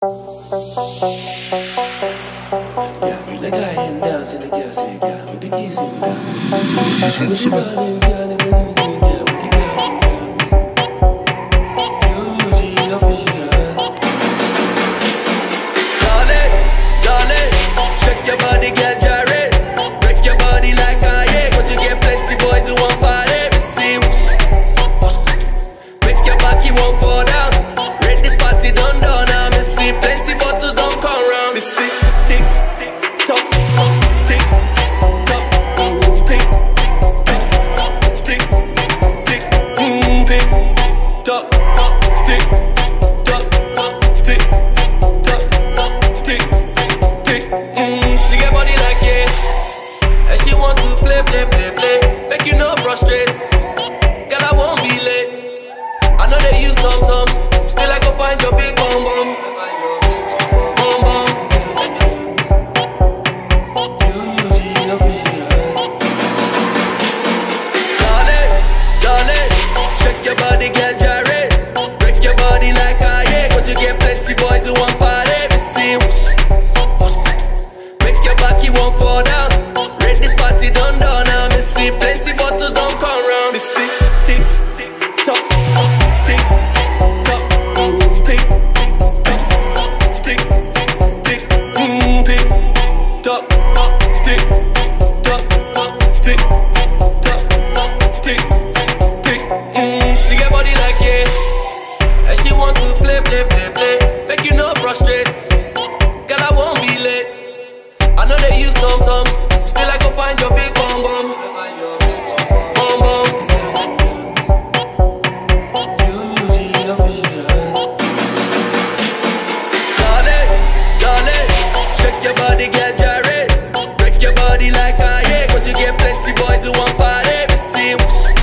Yeah, with the guy in dance and the girl say, yeah, with the keys in dance. With the girl in girl in the music, yeah, with the girl in dance. Eugy official. Darling, shake your body, girl, gyrate. Break your body like a egg, but you get plenty boys who want party. We see, make your back, you won't fall down. Rate this party done, now me see plenty bottles don't come round. Me see, tick, tick, tock, tick, tock, tick, tick, tick, tick, tick, tock, tick, tock, tick, tock, tick, tick. She get body like it, and she want to play, play, play, play. Make you no frustrate, girl, I won't be late. I know they use tom-tom, still I go find your big bum bum. Bum bum. Eugy official. Darling, shake your body, girl, gyrate. Break your body like a egg, but you get plenty boys who want party. We see, make your back, you won't fall down. Rate this party done, now me see plenty bottles don't come round. Me see, tick, tick, tock, tick, tock, tick, tick, tick, tick, tick, tock, tick, tock, tick, tock, tick, tick. She get body like it, and she want to play, play, play, play. Make you no frustrate, girl, I won't be late. I know they use tom-tom, still I go find your big bum bum. Bum bum. Eugy official. Darling, shake your body, girl, gyrate. Break your body like a egg, but you get plenty boys who want party. We see,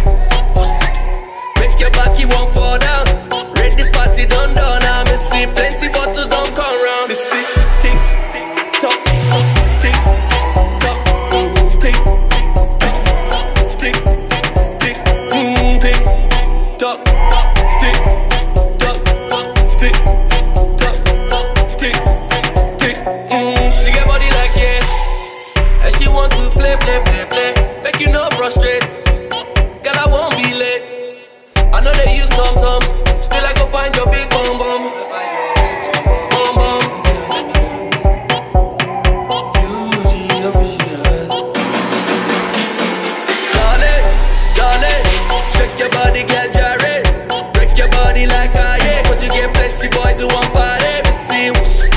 make your back, you won't fall down. Rate this party done, now me see plenty bottles don't come round. Me see, tick, tick, tock, tick, tock, tick, tick, tick, tick, tick, tock, tick, tock, tick, tock, tick, tick. She get body like it, and she want to play, play, play, play. Make you no frustrate, girl, I won't be late. I know they use tom-tom, still I go find your big bum bum. Bum bum. Eugy official. Darling, shake your body, girl, gyrate. Break your body like a egg, but you get plenty boys who want party. We see,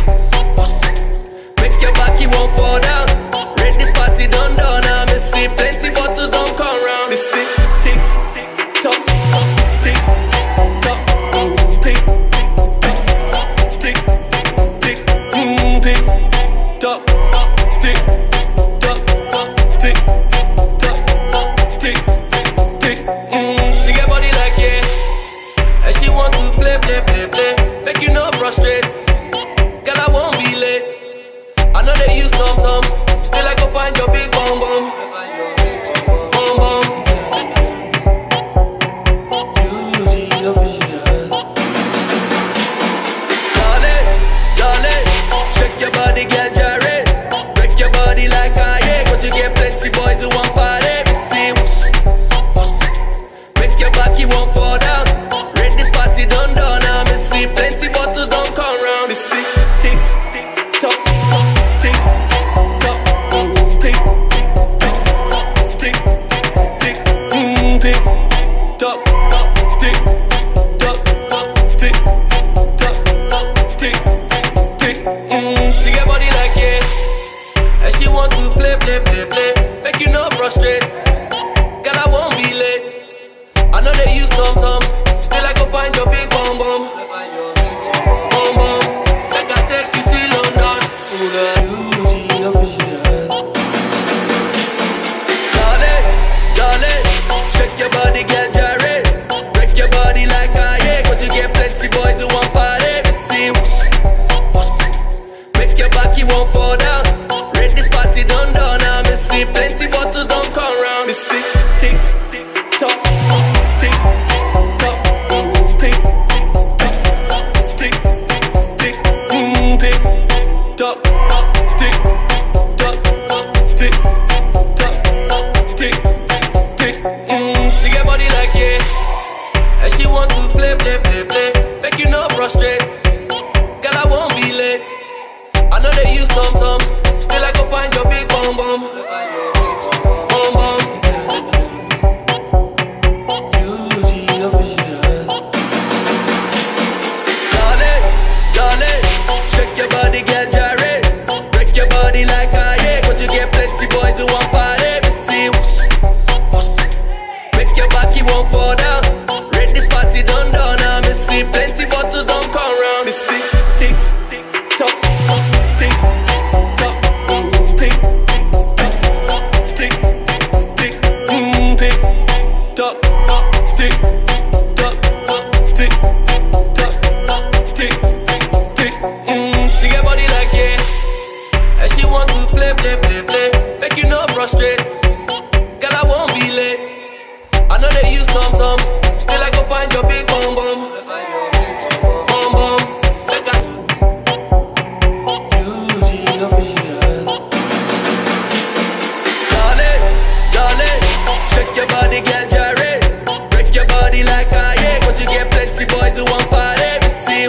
make your back, you won't fall down. Rate this party done, now me see plenty bottles don't come round. Me see, tick, tick, tock, tick, tock, tick, tick, tick, tick, tock, tick, tock, tick, tock, tick, tick. She get body like it, and she want to play, play, play, play. Make you no frustrate, girl, I won't be late. I know they use tom-tom, still I go find your big bum bum. Bum bum. Eugy official. Darling, shake your body, girl, gyrate. Break your body like a egg, but you get plenty boys who want party. We see, make your back, you won't fall down. Rate this party done, now me see plenty bottles don't come round. Me see, tick, tick, tock, tick, tock, tick, tick, tick, tick, tick, tock, tick, tock, tick, tock, tick, tick. She get body like it, and she want to play, play, play, play. Make you no frustrate, girl, I won't be late. I know they use tom-tom, still I go find your big bum bum. Bum bum. Make I take you see London. Eugy official. Darling, shake your body, girl, gyrate. Break your body like a egg, but you get plenty boys who want party. We see, make your back, you won't fall down. Rate this party done, now me see plenty bottles don't come round. Me see, tick, tick, tock, tick, tock, tick, tick, tick, tick, tock, tick, tock, tick, tock, tick, tick. She get body like yeah, and she want to play, play, play, play. Make you no frustrate, girl I won't be late. I know they use tom-tom, still I go find your big bum bum. Bum bum. Eugy official. Darling, darling, shake your body, get gyrate. Break your body like I hate, cause you get plenty boys who want party. Me see, make your back, you won't fall down. Rate this party done done, now me see plenty bottles don't come round. Me see, tick, tick, tock, tick, tock, tick, tock, tick, tick, tick, tock, tick, tock, tick, tock, tick, tick. She get body like yeah, and she want to play, play, play, play. Make you no frustrate, girl I won't be late. I know they use tom-tom, still I go find your big bum bum. Bum bum, make I Eugy official. Darling, darling, shake your body, get gyrate. Break your body like I hate, cause you get plenty boys who want party. Me see,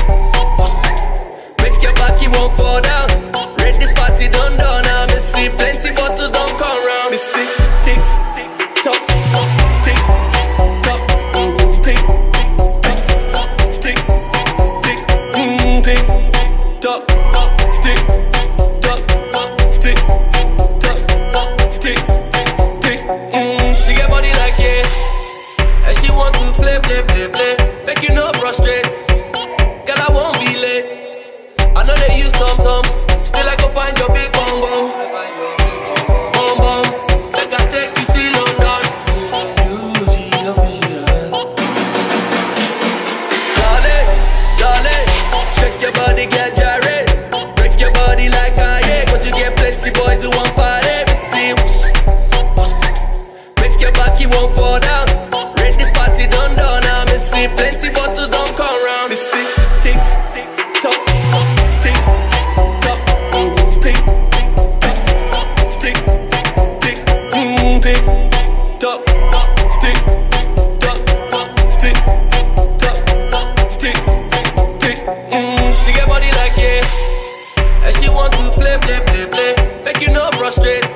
make your back, you won't fall down. Rate this party done done, now me see plenty bottles don't come round. Me see, tick, tick, tock, tick, tock, tick, tock, tick, tick, tick, tock, tick, tock, tick, tock, tick, tick. She get body like yeah, and she want to play, play, play, play. Make you no frustrate, girl I won't be late. I know they use tom-tom, still I go find your big bum bum. Bum bum, make I take you see London. Eugy official. Darling, darling, shake your body, get gyrate. Break your body like I hate, cause you get plenty boys who want party. Me see, make your back, you won't fall down. Rate this party done done, now me see plenty bottles don't come round. Me see, tick, tick, tock, tick, tock, tick, tock, tick, tick, tick, tock, tick, tock, tick, tock, tick, tick. She get body like yeah, and she want to play, play, play, play. Make you no frustrate,